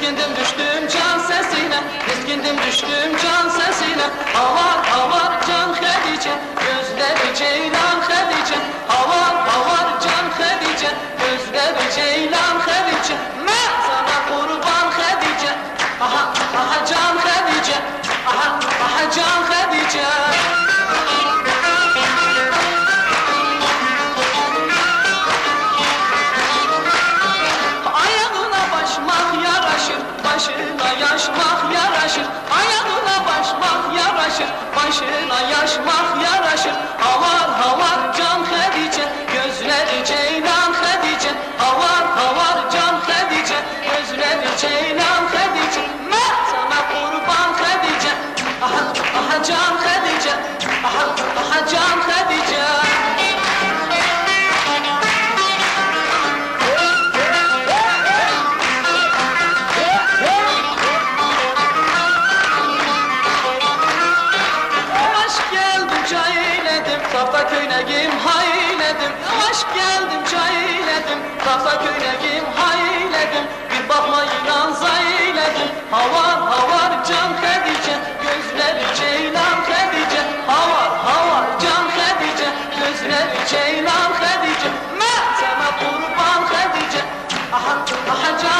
Miskindim düştüm can sesine, miskindim düştüm can sesine. Havar havar can Hatice, gözleri ceylan Hatice. Havar havar can Hatice, gözleri ceylan Hatice. Ben sana kurban Hatice, aha aha can Hatice, aha aha can Hatice. Başına yaşmak yaraşır, ayağına başmak yaraşır, başına yaşmak yaraşır. Havar havar can Hatice, gözleri ceylan Hatice. Havar havar can Hatice, gözleri ceylan Hatice. Ben sana kurban Hatice, aha aha can Hatice, aha aha can Hatice. Kafa köynegim hayledim, aşk geldim çayledim. Kafa köynegim hayledim, bir bakmayla zayledim. Havar havar can Hatice, gözleri ceylan Hatice. Havar havar can Hatice, gözleri ceylan Hatice. Ben sana kurban Hatice, aha aha can